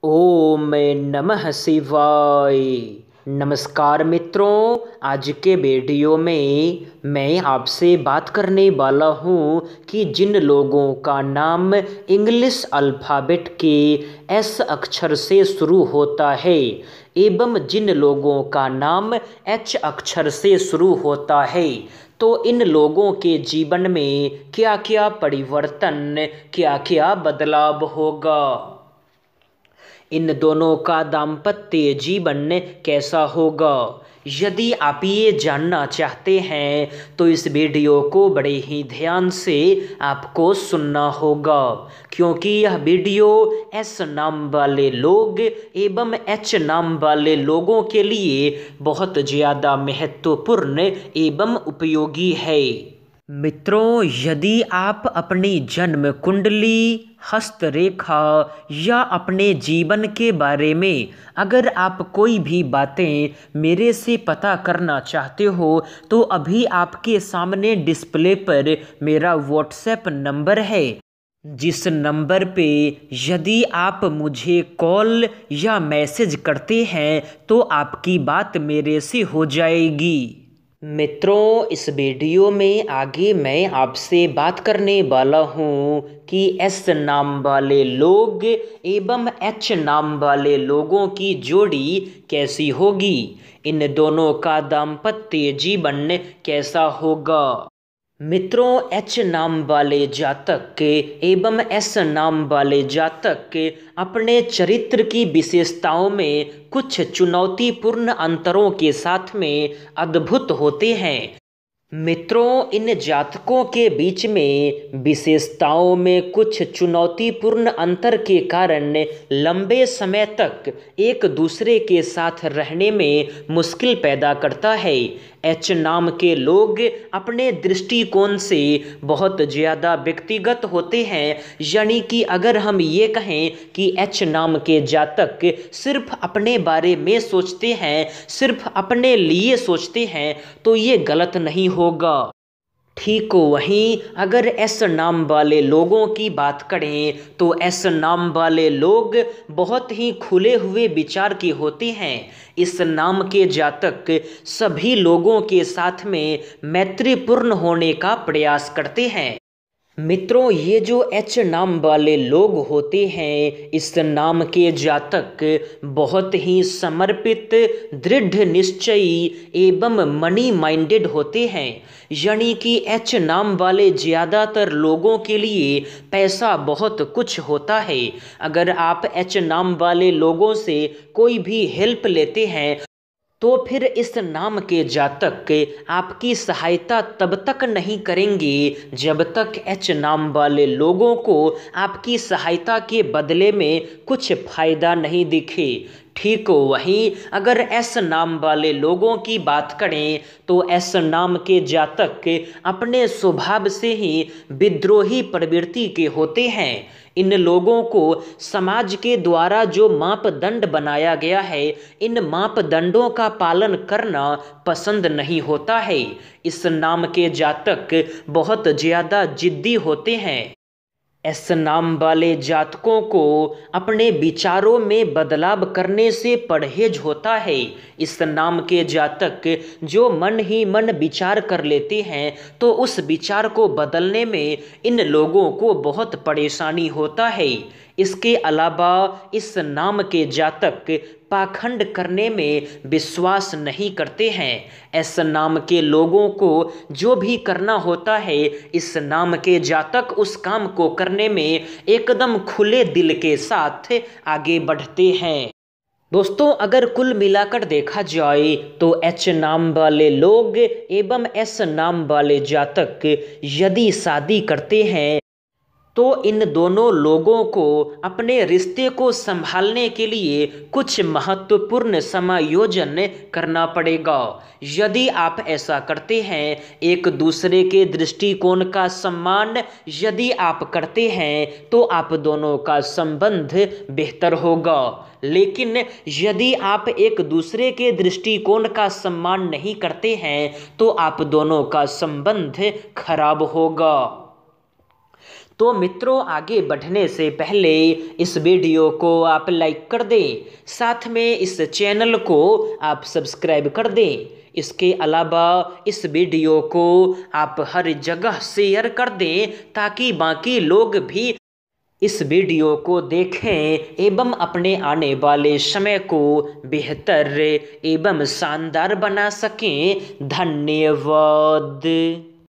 ओम नमः शिवाय। नमस्कार मित्रों, आज के वीडियो में मैं आपसे बात करने वाला हूँ कि जिन लोगों का नाम इंग्लिश अल्फ़ाबेट के एस अक्षर से शुरू होता है एवं जिन लोगों का नाम एच अक्षर से शुरू होता है, तो इन लोगों के जीवन में क्या क्या परिवर्तन, क्या क्या बदलाव होगा, इन दोनों का दाम्पत्य जीवन कैसा होगा। यदि आप ये जानना चाहते हैं तो इस वीडियो को बड़े ही ध्यान से आपको सुनना होगा, क्योंकि यह वीडियो एस नाम वाले लोग एवं एच नाम वाले लोगों के लिए बहुत ज़्यादा महत्वपूर्ण एवं उपयोगी है। मित्रों, यदि आप अपनी जन्म कुंडली, हस्तरेखा या अपने जीवन के बारे में अगर आप कोई भी बातें मेरे से पता करना चाहते हो तो अभी आपके सामने डिस्प्ले पर मेरा व्हाट्सएप नंबर है, जिस नंबर पे यदि आप मुझे कॉल या मैसेज करते हैं तो आपकी बात मेरे से हो जाएगी। मित्रों, इस वीडियो में आगे मैं आपसे बात करने वाला हूँ कि एस नाम वाले लोग एवं एच नाम वाले लोगों की जोड़ी कैसी होगी, इन दोनों का दाम्पत्य जीवन कैसा होगा। मित्रों, एच नाम वाले जातक एवं एस नाम वाले जातक अपने चरित्र की विशेषताओं में कुछ चुनौतीपूर्ण अंतरों के साथ में अद्भुत होते हैं। मित्रों, इन जातकों के बीच में विशेषताओं में कुछ चुनौतीपूर्ण अंतर के कारण लंबे समय तक एक दूसरे के साथ रहने में मुश्किल पैदा करता है। एच नाम के लोग अपने दृष्टिकोण से बहुत ज़्यादा व्यक्तिगत होते हैं, यानी कि अगर हम ये कहें कि एच नाम के जातक सिर्फ अपने बारे में सोचते हैं, सिर्फ अपने लिए सोचते हैं, तो ये गलत नहीं होगा। ठीक वहीं अगर एस नाम वाले लोगों की बात करें तो एस नाम वाले लोग बहुत ही खुले हुए विचार के होते हैं। इस नाम के जातक सभी लोगों के साथ में मैत्रीपूर्ण होने का प्रयास करते हैं। मित्रों, ये जो एच नाम वाले लोग होते हैं, इस नाम के जातक बहुत ही समर्पित, दृढ़ निश्चयी एवं मनी माइंडेड होते हैं, यानी कि एच नाम वाले ज़्यादातर लोगों के लिए पैसा बहुत कुछ होता है। अगर आप एच नाम वाले लोगों से कोई भी हेल्प लेते हैं तो फिर इस नाम के जातक आपकी सहायता तब तक नहीं करेंगे जब तक एच नाम वाले लोगों को आपकी सहायता के बदले में कुछ फायदा नहीं दिखे। ठीक वहीं अगर एस नाम वाले लोगों की बात करें तो एस नाम के जातक अपने स्वभाव से ही विद्रोही प्रवृत्ति के होते हैं। इन लोगों को समाज के द्वारा जो मापदंड बनाया गया है, इन मापदंडों का पालन करना पसंद नहीं होता है। इस नाम के जातक बहुत ज़्यादा जिद्दी होते हैं। एस नाम वाले जातकों को अपने विचारों में बदलाव करने से परहेज होता है। इस नाम के जातक जो मन ही मन विचार कर लेते हैं तो उस विचार को बदलने में इन लोगों को बहुत परेशानी होता है। इसके अलावा इस नाम के जातक पाखंड करने में विश्वास नहीं करते हैं। इस नाम के लोगों को जो भी करना होता है, इस नाम के जातक उस काम को करने में एकदम खुले दिल के साथ आगे बढ़ते हैं। दोस्तों, अगर कुल मिलाकर देखा जाए तो एच नाम वाले लोग एवं एस नाम वाले जातक यदि शादी करते हैं तो इन दोनों लोगों को अपने रिश्ते को संभालने के लिए कुछ महत्वपूर्ण समायोजन करना पड़ेगा। यदि आप ऐसा करते हैं, एक दूसरे के दृष्टिकोण का सम्मान यदि आप करते हैं तो आप दोनों का संबंध बेहतर होगा। लेकिन यदि आप एक दूसरे के दृष्टिकोण का सम्मान नहीं करते हैं तो आप दोनों का संबंध खराब होगा। तो मित्रों, आगे बढ़ने से पहले इस वीडियो को आप लाइक कर दें, साथ में इस चैनल को आप सब्सक्राइब कर दें। इसके अलावा इस वीडियो को आप हर जगह शेयर कर दें ताकि बाकी लोग भी इस वीडियो को देखें एवं अपने आने वाले समय को बेहतर एवं शानदार बना सकें। धन्यवाद।